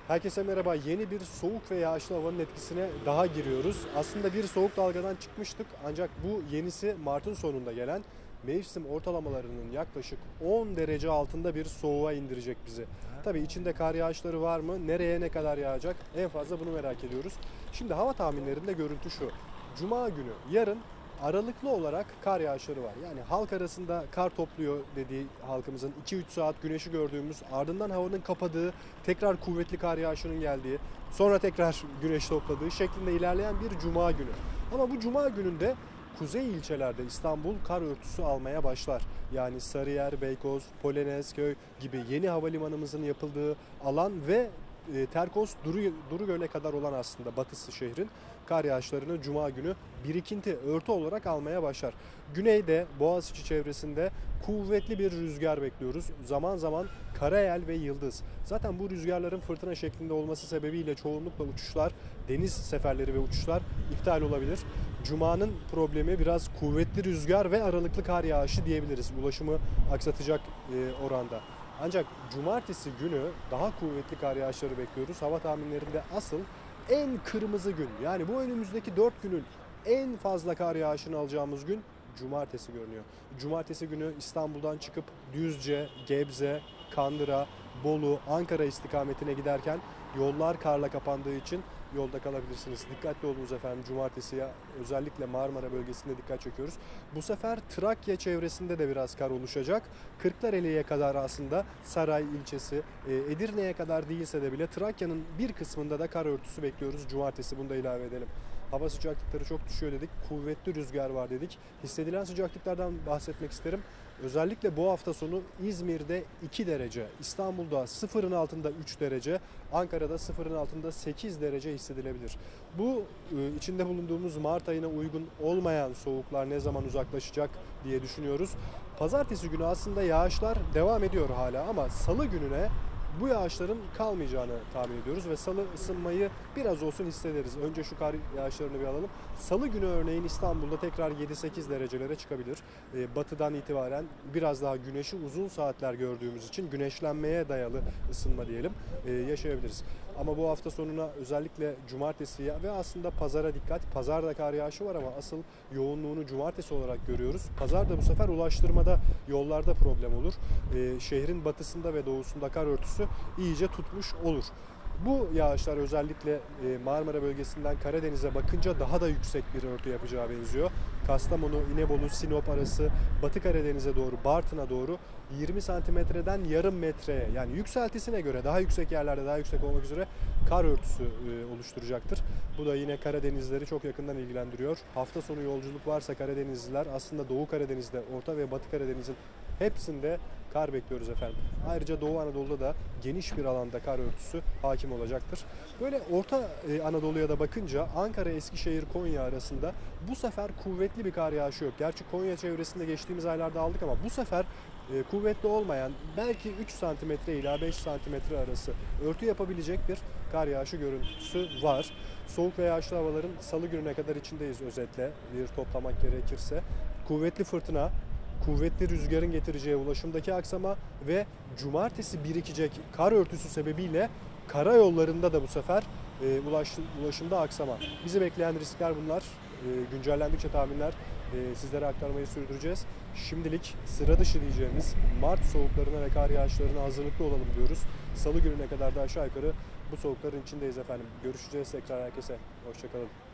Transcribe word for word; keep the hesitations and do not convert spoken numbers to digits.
Herkese merhaba. Yeni bir soğuk ve yağışlı havanın etkisine daha giriyoruz. Aslında bir soğuk dalgadan çıkmıştık ancak bu yenisi Mart'ın sonunda gelen mevsim ortalamalarının yaklaşık on derece altında bir soğuğa indirecek bizi. Tabii içinde kar yağışları var mı? Nereye ne kadar yağacak? En fazla bunu merak ediyoruz. Şimdi hava tahminlerinde görüntü şu. Cuma günü yarın aralıklı olarak kar yağışları var. Yani halk arasında kar topluyor dediği halkımızın iki üç saat güneşi gördüğümüz, ardından havanın kapadığı, tekrar kuvvetli kar yağışının geldiği, sonra tekrar güneş topladığı şeklinde ilerleyen bir cuma günü. Ama bu cuma gününde kuzey ilçelerde İstanbul kar örtüsü almaya başlar. Yani Sarıyer, Beykoz, Polonezköy gibi yeni havalimanımızın yapıldığı alan ve e, Terkos, Duru, Durugöl'e kadar olan aslında batısı şehrin kar yağışlarını cuma günü birikinti, örtü olarak almaya başlar. Güneyde, Boğaziçi çevresinde kuvvetli bir rüzgar bekliyoruz. Zaman zaman karayel ve yıldız. Zaten bu rüzgarların fırtına şeklinde olması sebebiyle çoğunlukla uçuşlar, deniz seferleri ve uçuşlar iptal olabilir. Cuma'nın problemi biraz kuvvetli rüzgar ve aralıklı kar yağışı diyebiliriz. Ulaşımı aksatacak e, oranda. Ancak cumartesi günü daha kuvvetli kar yağışları bekliyoruz. Hava tahminlerinde asıl en kırmızı gün, yani bu önümüzdeki dört günün en fazla kar yağışını alacağımız gün cumartesi görünüyor. Cumartesi günü İstanbul'dan çıkıp Düzce, Gebze, Kandıra, Bolu, Ankara istikametine giderken yollar karla kapandığı için yolda kalabilirsiniz. Dikkatli olunuz efendim, cumartesiye özellikle Marmara bölgesinde dikkat çekiyoruz. Bu sefer Trakya çevresinde de biraz kar oluşacak. Kırklareli'ye kadar aslında Saray ilçesi, Edirne'ye kadar değilse de bile Trakya'nın bir kısmında da kar örtüsü bekliyoruz cumartesi, bunu da ilave edelim. Hava sıcaklıkları çok düşüyor dedik. Kuvvetli rüzgar var dedik. Hissedilen sıcaklıklardan bahsetmek isterim. Özellikle bu hafta sonu İzmir'de iki derece, İstanbul'da sıfırın altında üç derece, Ankara'da sıfırın altında sekiz derece hissedilebilir. Bu içinde bulunduğumuz Mart ayına uygun olmayan soğuklar ne zaman uzaklaşacak diye düşünüyoruz. Pazartesi günü aslında yağışlar devam ediyor hala ama salı gününe bu yağışların kalmayacağını tahmin ediyoruz ve salı ısınmayı biraz olsun hissederiz. Önce şu kar yağışlarını bir alalım. Salı günü örneğin İstanbul'da tekrar yedi sekiz derecelere çıkabilir. Batıdan itibaren biraz daha güneşi uzun saatler gördüğümüz için güneşlenmeye dayalı ısınma diyelim yaşayabiliriz. Ama bu hafta sonuna özellikle cumartesiye ve aslında pazara dikkat. Pazarda kar yağışı var ama asıl yoğunluğunu cumartesi olarak görüyoruz. Pazarda bu sefer ulaştırmada, yollarda problem olur. Şehrin batısında ve doğusunda kar örtüsü iyice tutmuş olur. Bu yağışlar özellikle Marmara bölgesinden Karadeniz'e bakınca daha da yüksek bir örtü yapacağı benziyor. Kastamonu, İnebolu, Sinop arası Batı Karadeniz'e doğru, Bartın'a doğru yirmi santimetreden yarım metreye, yani yükseltisine göre daha yüksek yerlerde daha yüksek olmak üzere kar örtüsü oluşturacaktır. Bu da yine Karadenizleri çok yakından ilgilendiriyor. Hafta sonu yolculuk varsa Karadenizliler aslında Doğu Karadeniz'de, Orta ve Batı Karadeniz'in hepsinde kar bekliyoruz efendim. Ayrıca Doğu Anadolu'da da geniş bir alanda kar örtüsü hakim olacaktır. Böyle Orta Anadolu'ya da bakınca Ankara, Eskişehir, Konya arasında bu sefer kuvvetli bir kar yağışı yok. Gerçi Konya çevresinde geçtiğimiz aylarda aldık ama bu sefer e, kuvvetli olmayan, belki üç santimetre ila beş santimetre arası örtü yapabilecek bir kar yağışı görüntüsü var. Soğuk ve yağışlı havaların salı gününe kadar içindeyiz özetle bir toplamak gerekirse. Kuvvetli fırtına, kuvvetli rüzgarın getireceği ulaşımdaki aksama ve cumartesi birikecek kar örtüsü sebebiyle karayollarında da bu sefer e, ulaşım, ulaşımda aksama. Bizi bekleyen riskler bunlar. E, güncellendikçe tahminler e, sizlere aktarmayı sürdüreceğiz. Şimdilik sıra dışı diyeceğimiz Mart soğuklarına ve kar yağışlarına hazırlıklı olalım diyoruz. Salı gününe kadar da aşağı yukarı bu soğukların içindeyiz efendim. Görüşeceğiz tekrar herkese. Hoşçakalın.